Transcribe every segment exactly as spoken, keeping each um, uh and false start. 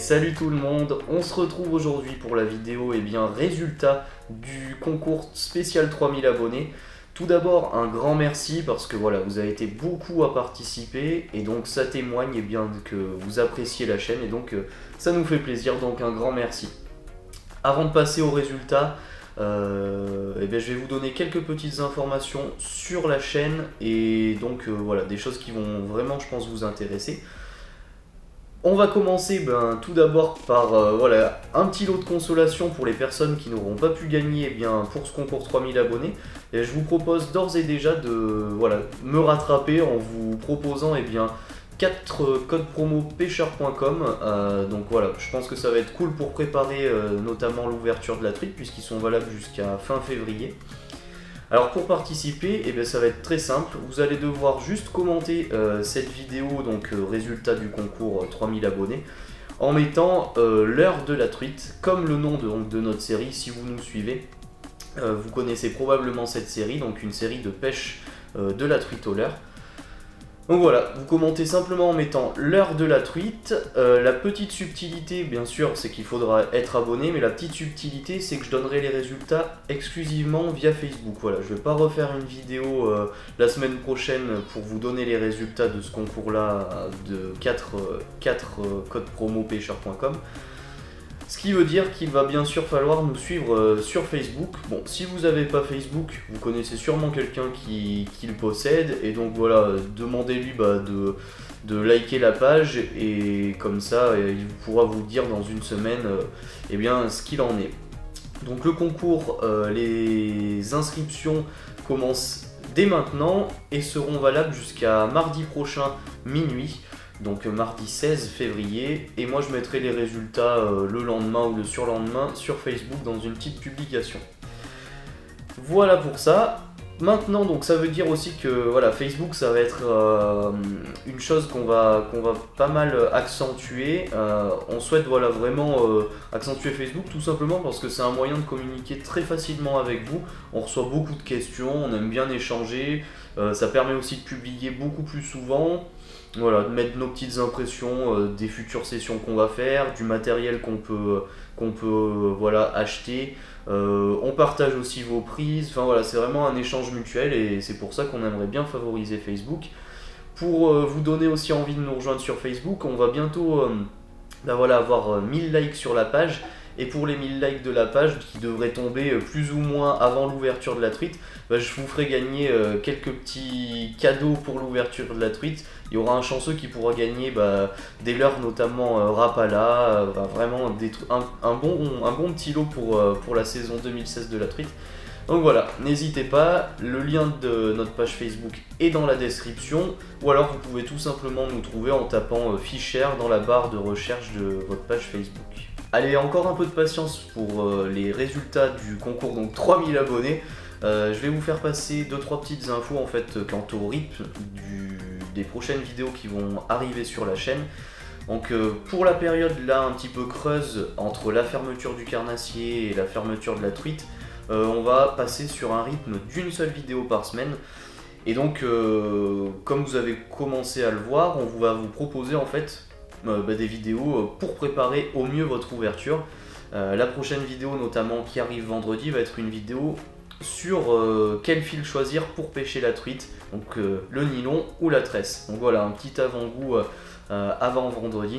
salut tout le monde, on se retrouve aujourd'hui pour la vidéo et eh bien résultat du concours spécial trois mille abonnés. Tout d'abord un grand merci parce que voilà, vous avez été beaucoup à participer et donc ça témoigne et eh bien que vous appréciez la chaîne et donc euh, ça nous fait plaisir, donc un grand merci. Avant de passer aux résultats, euh, eh bien, je vais vous donner quelques petites informations sur la chaîne et donc euh, voilà, des choses qui vont vraiment je pense vous intéresser. On va commencer ben, tout d'abord par euh, voilà, un petit lot de consolation pour les personnes qui n'auront pas pu gagner eh bien, pour ce concours trois mille abonnés. Et je vous propose d'ores et déjà de voilà, me rattraper en vous proposant eh bien, quatre euh, codes promo pêcheur point com. Euh, donc voilà, je pense que ça va être cool pour préparer euh, notamment l'ouverture de la truite puisqu'ils sont valables jusqu'à fin février. Alors pour participer, eh bien, ça va être très simple, vous allez devoir juste commenter euh, cette vidéo, donc euh, résultat du concours euh, trois mille abonnés, en mettant euh, l'heure de la truite, comme le nom de, donc, de notre série, si vous nous suivez. Euh, vous connaissez probablement cette série, donc une série de pêche euh, de la truite au leurre. Donc voilà, vous commentez simplement en mettant l'heure de la truite. Euh, la petite subtilité, bien sûr, c'est qu'il faudra être abonné, mais la petite subtilité, c'est que je donnerai les résultats exclusivement via Facebook. Voilà, je ne vais pas refaire une vidéo euh, la semaine prochaine pour vous donner les résultats de ce concours-là de quatre, euh, quatre euh, codes promo pêcheur point com. Ce qui veut dire qu'il va bien sûr falloir nous suivre euh, sur Facebook. Bon, si vous n'avez pas Facebook, vous connaissez sûrement quelqu'un qui, qui le possède. Et donc voilà, euh, demandez-lui bah, de, de liker la page. Et comme ça, euh, il pourra vous dire dans une semaine euh, eh bien, ce qu'il en est. Donc le concours, euh, les inscriptions commencent dès maintenant et seront valables jusqu'à mardi prochain minuit. Donc mardi seize février, et moi je mettrai les résultats euh, le lendemain ou le surlendemain sur Facebook dans une petite publication. Voilà pour ça. Maintenant, donc ça veut dire aussi que voilà, Facebook ça va être euh, une chose qu'on va, qu'on va pas mal accentuer. Euh, on souhaite voilà, vraiment euh, accentuer Facebook tout simplement parce que c'est un moyen de communiquer très facilement avec vous. On reçoit beaucoup de questions, on aime bien échanger, euh, ça permet aussi de publier beaucoup plus souvent. Voilà, de mettre nos petites impressions euh, des futures sessions qu'on va faire, du matériel qu'on peut, qu'on peut euh, voilà, acheter. Euh, on partage aussi vos prises. Enfin voilà, c'est vraiment un échange mutuel et c'est pour ça qu'on aimerait bien favoriser Facebook. Pour euh, vous donner aussi envie de nous rejoindre sur Facebook, on va bientôt euh, ben voilà, avoir mille likes sur la page. Et pour les mille likes de la page, qui devraient tomber plus ou moins avant l'ouverture de la truite, bah je vous ferai gagner euh, quelques petits cadeaux pour l'ouverture de la truite. Il y aura un chanceux qui pourra gagner bah, des leurres, notamment euh, Rapala, euh, bah, vraiment des un, un, bon, un bon petit lot pour, euh, pour la saison deux mille seize de la truite. Donc voilà, n'hésitez pas, le lien de notre page Facebook est dans la description, ou alors vous pouvez tout simplement nous trouver en tapant euh, Fischer dans la barre de recherche de votre page Facebook. Allez, encore un peu de patience pour euh, les résultats du concours, donc trois mille abonnés. Euh, je vais vous faire passer deux trois petites infos en fait quant au rythme du, des prochaines vidéos qui vont arriver sur la chaîne. Donc euh, pour la période là un petit peu creuse entre la fermeture du carnassier et la fermeture de la truite, euh, on va passer sur un rythme d'une seule vidéo par semaine. Et donc euh, comme vous avez commencé à le voir, on va vous proposer en fait Euh, bah, des vidéos pour préparer au mieux votre ouverture. Euh, la prochaine vidéo notamment qui arrive vendredi va être une vidéo sur euh, quel fil choisir pour pêcher la truite, donc euh, le nylon ou la tresse. Donc voilà, un petit avant-goût euh, avant vendredi.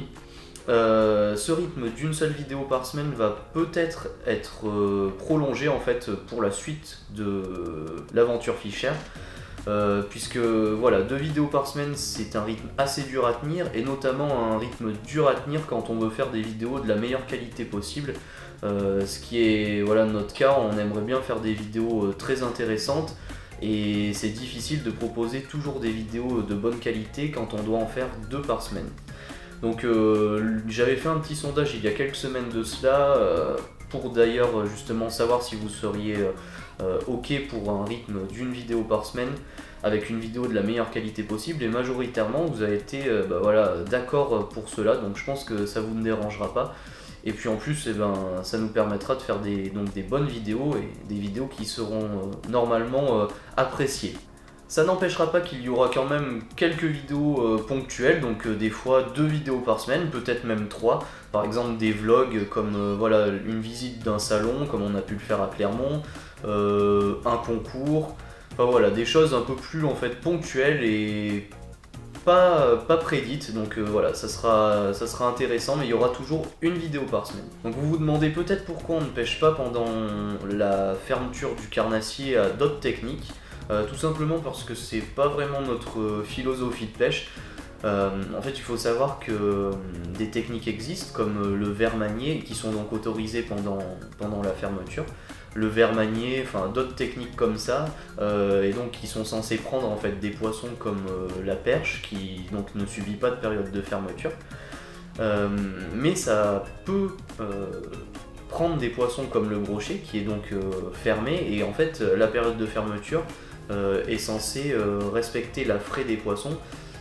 Euh, ce rythme d'une seule vidéo par semaine va peut-être être, être euh, prolongé en fait pour la suite de l'aventure Fischer. Euh, puisque voilà, deux vidéos par semaine c'est un rythme assez dur à tenir et notamment un rythme dur à tenir quand on veut faire des vidéos de la meilleure qualité possible, euh, ce qui est voilà, notre cas. On aimerait bien faire des vidéos très intéressantes et c'est difficile de proposer toujours des vidéos de bonne qualité quand on doit en faire deux par semaine. Donc euh, j'avais fait un petit sondage il y a quelques semaines de cela euh, pour d'ailleurs justement savoir si vous seriez euh, ok pour un rythme d'une vidéo par semaine avec une vidéo de la meilleure qualité possible, et majoritairement vous avez été euh, bah, voilà, d'accord pour cela, donc je pense que ça vous ne dérangera pas. Et puis en plus, eh ben, ça nous permettra de faire des, donc des bonnes vidéos et des vidéos qui seront euh, normalement euh, appréciées. Ça n'empêchera pas qu'il y aura quand même quelques vidéos euh, ponctuelles, donc euh, des fois deux vidéos par semaine, peut-être même trois. Par exemple des vlogs comme euh, voilà, une visite d'un salon, comme on a pu le faire à Clermont, euh, un concours, enfin voilà, des choses un peu plus en fait ponctuelles et pas, pas prédites. Donc euh, voilà, ça sera, ça sera intéressant, mais il y aura toujours une vidéo par semaine. Donc vous vous demandez peut-être pourquoi on ne pêche pas pendant la fermeture du carnassier à d'autres techniques. Euh, tout simplement parce que c'est pas vraiment notre euh, philosophie de pêche. Euh, en fait, il faut savoir que euh, des techniques existent comme euh, le verre manié qui sont donc autorisées pendant, pendant la fermeture. Le verre manié, enfin d'autres techniques comme ça, euh, et donc qui sont censées prendre en fait des poissons comme euh, la perche qui donc ne subit pas de période de fermeture. Euh, mais ça peut euh, prendre des poissons comme le brochet qui est donc euh, fermé, et en fait la période de fermeture Euh, est censé euh, respecter la fraie des poissons,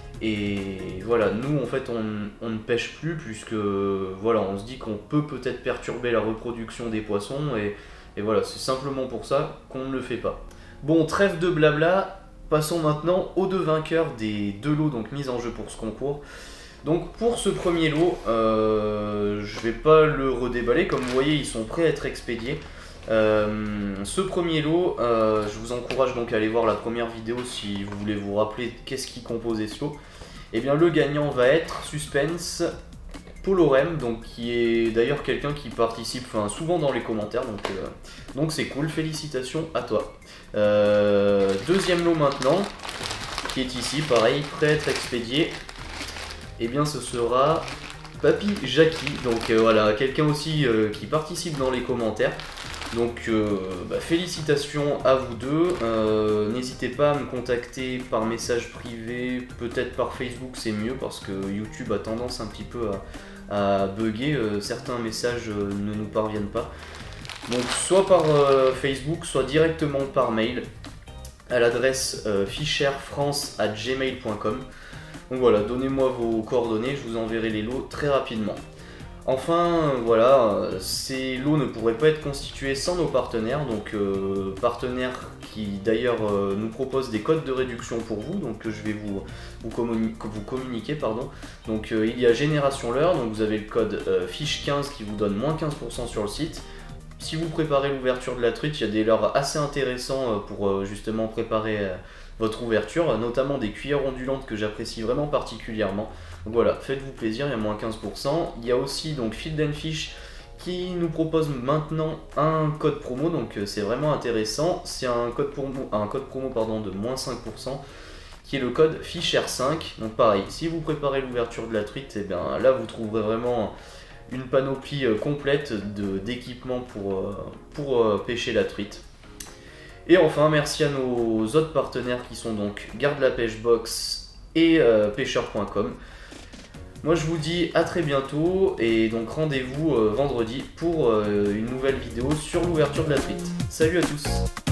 et voilà, nous en fait on, on ne pêche plus puisque voilà, on se dit qu'on peut peut-être perturber la reproduction des poissons, et, et voilà, c'est simplement pour ça qu'on ne le fait pas. Bon, trêve de blabla, passons maintenant aux deux vainqueurs des deux lots donc mis en jeu pour ce concours. Donc pour ce premier lot, euh, je vais pas le redéballer, comme vous voyez ils sont prêts à être expédiés. Euh, ce premier lot, euh, je vous encourage donc à aller voir la première vidéo si vous voulez vous rappeler qu'est-ce qui composait ce lot. Et bien le gagnant va être Suspense Polorem, donc qui est d'ailleurs quelqu'un qui participe enfin, souvent dans les commentaires, donc euh, donc c'est cool, félicitations à toi. Euh, deuxième lot maintenant, qui est ici, pareil, prêt à être expédié. Et bien ce sera Papy Jackie, donc euh, voilà, quelqu'un aussi euh, qui participe dans les commentaires. Donc euh, bah, félicitations à vous deux, euh, n'hésitez pas à me contacter par message privé, peut-être par Facebook c'est mieux parce que YouTube a tendance un petit peu à, à bugger, euh, certains messages euh, ne nous parviennent pas. Donc soit par euh, Facebook, soit directement par mail à l'adresse euh, fisherfrance arobase gmail point com. Donc voilà, donnez-moi vos coordonnées, je vous enverrai les lots très rapidement. Enfin, voilà, ces lots ne pourraient pas être constitués sans nos partenaires, donc euh, partenaires qui d'ailleurs euh, nous proposent des codes de réduction pour vous, donc je vais vous, vous, communi vous communiquer. Pardon. Donc euh, il y a Génération Leurre, donc vous avez le code euh, fiche quinze qui vous donne moins quinze pour cent sur le site. Si vous préparez l'ouverture de la truite, il y a des leurres assez intéressants pour euh, justement préparer euh, votre ouverture, notamment des cuillères ondulantes que j'apprécie vraiment particulièrement. Donc voilà, faites-vous plaisir, il y a moins quinze pour cent. Il y a aussi donc Field and Fish qui nous propose maintenant un code promo, donc c'est vraiment intéressant. C'est un code promo, un code promo pardon, de moins cinq pour cent qui est le code Fisher cinq. Donc pareil, si vous préparez l'ouverture de la truite, et bien là vous trouverez vraiment une panoplie complète d'équipements pour, pour pêcher la truite. Et enfin, merci à nos autres partenaires qui sont donc Garde la Pêche Box et euh, pêcheur point com. Moi je vous dis à très bientôt, et donc rendez-vous euh, vendredi pour euh, une nouvelle vidéo sur l'ouverture de la truite. Salut à tous!